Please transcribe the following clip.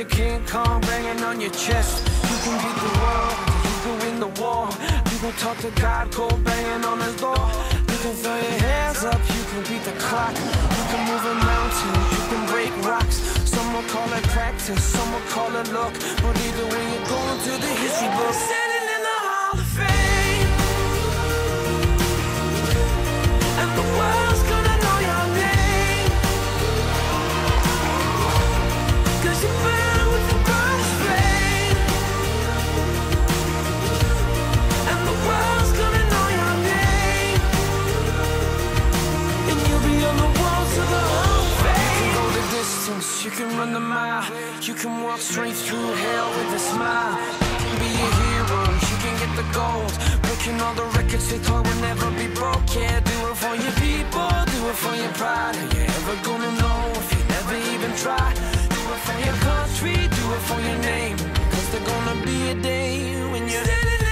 a King Kong banging on your chest. You can beat the world, you can win the war. You can talk to God, go banging on his door. You can throw your hands up, you can beat the clock. You can move a mountain, you can break rocks. Some will call it practice, some will call it luck. But either way, you're going to the history book. Sitting in the Hall of Fame, and the world's gonna know your name, 'cause you burn with the brightest flame, and the world's gonna know your name, and you'll be on the walls of the Hall of Fame. You can go the distance, you can run the mile, you can walk straight through hell with a smile. You can be a hero, you can get the gold, breaking all the records they thought would never be broke. Yeah, do it for your people, do it for your pride. Are you ever gonna know if you never even try? Do it for your country, do it for your name, 'cause there's gonna be a day when you're